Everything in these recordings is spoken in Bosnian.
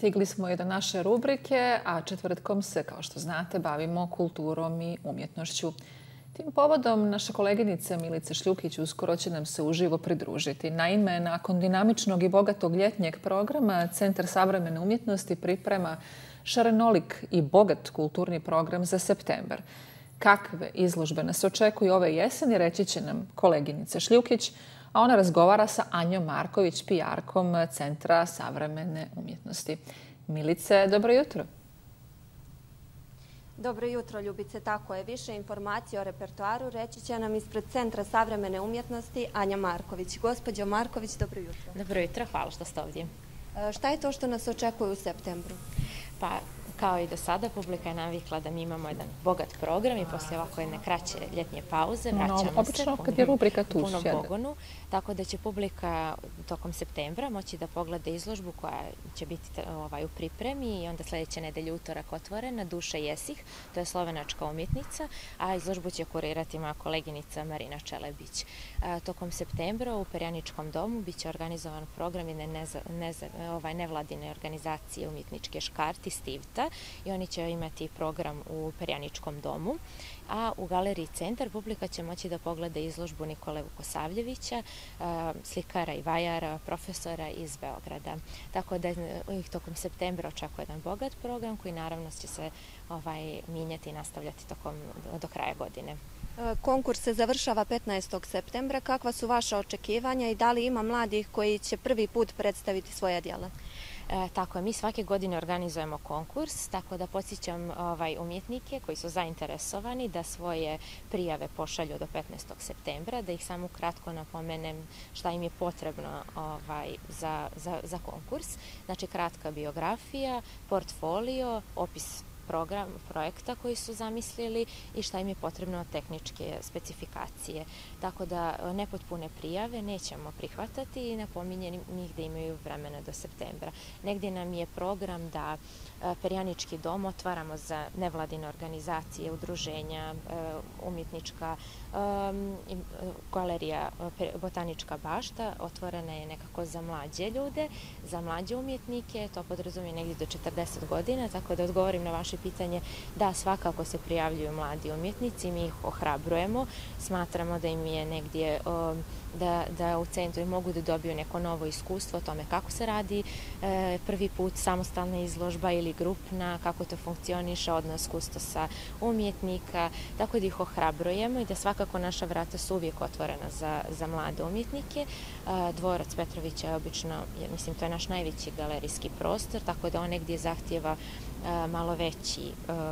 Stigli smo i do naše rubrike, a četvrtkom se, kao što znate, bavimo kulturom i umjetnošću. Tim povodom naša koleginica Milica Šljukić uskoro će nam se uživo pridružiti. Naime, nakon dinamičnog i bogatog ljetnjeg programa, Centar savremene umjetnosti priprema šarenolik i bogat kulturni program za septembar. Kakve izložbe nas očekuju ove jeseni, reći će nam koleginica Šljukić, a ona razgovara sa Anjom Marković, PR-kom Centra savremene umjetnosti. Milice, dobro jutro. Dobro jutro, Ljubice. Tako je. Više informacija o repertoaru reći će nam ispred Centra savremene umjetnosti Anja Marković. Gospođo Marković, dobro jutro. Dobro jutro, hvala što ste ovdje. Šta je to što nas očekuje u septembru? Pa, kao i do sada, publika je navikla da mi imamo jedan bogat program i poslije ovako jedne kraće ljetnje pauze vraćamo se u punom pogonu. Tako da će publika tokom septembra moći da pogleda izložbu koja će biti u pripremi i onda sljedeće nedelje utorak otvorena, Duša Jesih, to je slovenačka umjetnica, a izložbu će kurirati moja koleginica Marina Čelebić. Tokom septembra u Perjaničkom domu biće organizovan program jedne nevladine organizacije umjetničke Škarti Stivta i oni će imati program u Perjaničkom domu. A u galeriji Centar publika će moći da pogleda izložbu Nikole Vukosavljevića, slikara i vajara, profesora iz Beograda. Tako da ih tokom septembra očekuje jedan bogat program koji naravno će se mijenjati i nastavljati do kraja godine. Konkurs se završava 15. septembra. Kakva su vaša očekivanja i da li ima mladih koji će prvi put predstaviti svoja djela? Tako je, mi svake godine organizujemo konkurs, tako da podsjećam umjetnike koji su zainteresovani da svoje prijave pošalju do 15. septembra, da ih samo kratko napomenem šta im je potrebno za konkurs. Znači kratka biografija, portfolio, opis projekta koji su zamislili i šta im je potrebno od tehničke specifikacije. Tako da nepotpune prijave nećemo prihvatati i napominjem njih da imaju vremena do septembra. Negdje nam je program da Perjanički dom otvaramo za nevladine organizacije, udruženja, umjetnička galerija Botanička bašta, otvorena je nekako za mlađe ljude, za mlađe umjetnike, to podrazumije negdje do 40 godina, tako da odgovorim na vaše pitanje, da svakako se prijavljuju mladi umjetnici, mi ih ohrabrujemo, smatramo da im je negdje da u centru mogu da dobiju neko novo iskustvo o tome kako se radi prvi put samostalna izložba ili grupna, kako to funkcioniše, odnos kustosa umjetnika, tako da ih ohrabrujemo i da svakako naša vrata su uvijek otvorena za mlade umjetnike. Dvorac Petrovića je obično, mislim, to je naš najveći galerijski prostor, tako da on negdje zahtjeva malo veći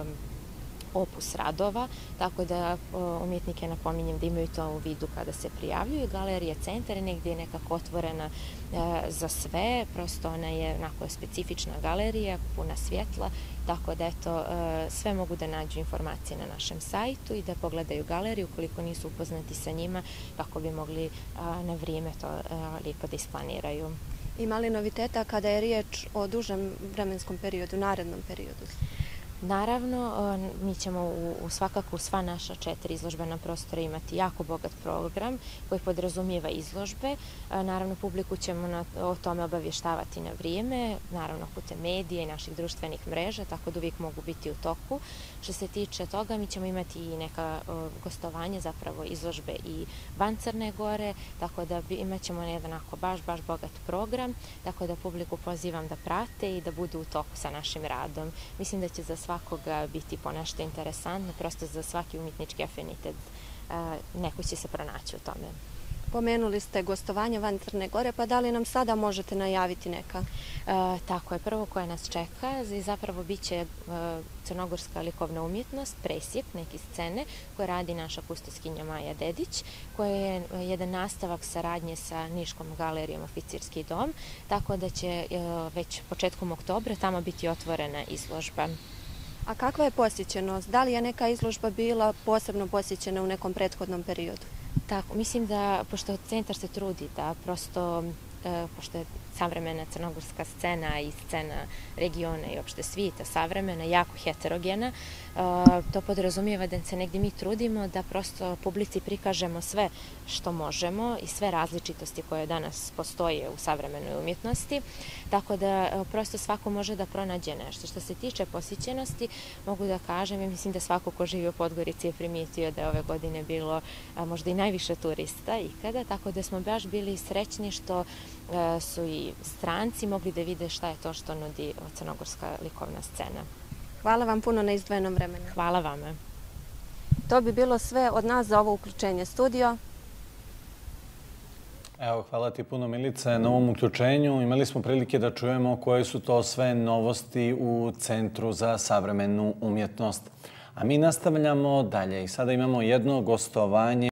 opus radova, tako da umjetnike napominjem da imaju to u vidu kada se prijavljuju. Galerija Centar je negdje nekako otvorena za sve, prosto ona je onako specifična galerija, puna svjetla, tako da sve mogu da nađu informacije na našem sajtu i da pogledaju galeriju ukoliko nisu upoznati sa njima, kako bi mogli na vrijeme to lijepo da isplaniraju. Ima li noviteta kada je riječ o dužem vremenskom periodu, narednom periodu? Naravno, mi ćemo svakako u sva naša 4 izložbena prostora imati jako bogat program koji podrazumijeva izložbe. Naravno, publiku ćemo o tome obavještavati na vrijeme, naravno putem medija i naših društvenih mreža, tako da uvijek mogu biti u toku. Što se tiče toga, mi ćemo imati i neka gostovanja, zapravo izložbe i van Crne Gore, tako da imat ćemo jedan baš bogat program, tako da publiku pozivam da prate i da budu u toku sa našim radom. Mislim da će za svakoga biti ponešto interesantno, prosto za svaki umjetnički afinitet neko će se pronaći u tome. Pomenuli ste gostovanje van Crne Gore, pa da li nam sada možete najaviti neka? Tako je, prvo koje nas čeka zapravo bit će crnogorska likovna umjetnost, presjek, neke scene koje radi naša kustoskinja Maja Dedić, koja je jedan nastavak saradnje sa Niškom galerijom Oficirski dom, tako da će već početkom oktobra tamo biti otvorena izložba. A kakva je posjećenost? Da li je neka izložba bila posebno posjećena u nekom prethodnom periodu? Tako, mislim da, pošto centar se trudi da prosto pošto je savremena crnogorska scena i scena regiona i opšte svijeta savremena, jako heterogena. To podrazumijeva da se negdje mi trudimo da prosto publici prikažemo sve što možemo i sve različitosti koje danas postoje u savremenoj umjetnosti, tako da prosto svako može da pronađe nešto. Što se tiče posjećenosti, mogu da kažem, mislim da svako ko živi u Podgorici je primijetio da je ove godine bilo možda i najviše turista ikada, tako da smo baš bili srećni što su i stranci mogli da vide šta je to što nudi crnogorska likovna scena. Hvala vam puno na izdvojenom vremenu. Hvala vama. To bi bilo sve od nas za ovo uključenje studio. Evo, hvala ti puno, Milice, na ovom uključenju. Imali smo prilike da čujemo koje su to sve novosti u Centru za savremenu umjetnost. A mi nastavljamo dalje i sada imamo jedno gostovanje